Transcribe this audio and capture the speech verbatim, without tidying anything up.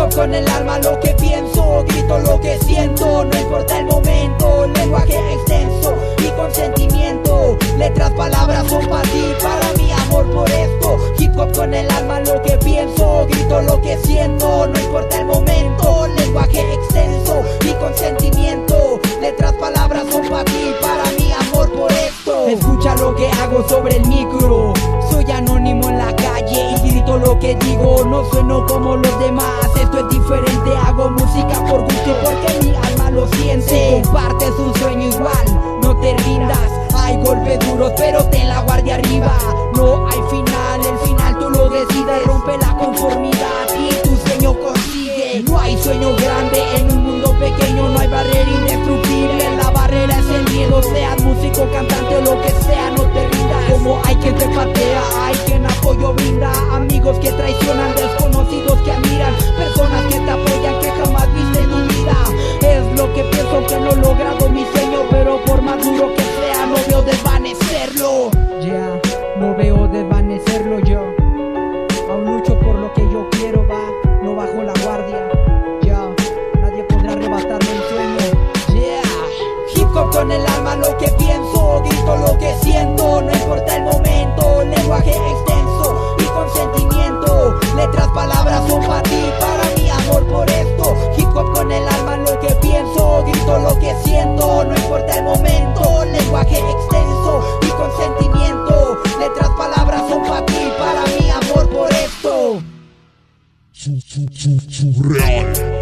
hop con el alma, lo que pienso, grito lo que siento, no importa el momento, lenguaje extenso y con sentimiento, letras, palabras son para ti, para mi amor por esto. Hip hop con el alma, lo que pienso, grito lo que siento, no importa el momento, lenguaje extenso y con sentimiento, letras, palabras son para ti, para mi amor por esto. Escucha lo que hago sobre el micro, soy anónimo en la calle y grito lo que digo, no sueno como los demás, esto es diferente, hago música por gusto porque mi alma lo siente. Si compartes un sueño igual, no te rindas, hay golpes duros pero ten la guardia arriba, no hay final, el final tú lo decides, rompe la conformidad y tu sueño consigue. No hay sueño grande en un mundo pequeño, no hay barrera indestructible, la barrera es el miedo, seas músico, cantante o lo que sea, no te rindas. Como hay quien te patea, hay quien apoyo brinda, amigos que traicionan, desconocidos que admiran, personas que te apoyan que jamás viste en tu vida. Es lo que pienso, que no he logrado mi sueño, pero por más duro que sea no veo desvanecerlo. Ya, yeah, no veo desvanecerlo yo, aún lucho por lo que yo quiero, va, no bajo la guardia, ya, yeah, nadie podrá arrebatarme el sueño, yeah. Hip hop con el alma, lo que pienso, grito lo que siento, no importa el momento, lenguaje extenso y con sentimiento, letras, palabras son para ti, para mi amor por esto. Hip hop con el alma, lo que pienso, grito lo que siento, no importa el momento, lenguaje extenso y con sentimiento, letras, palabras son para ti, para mi amor por esto. Surreal.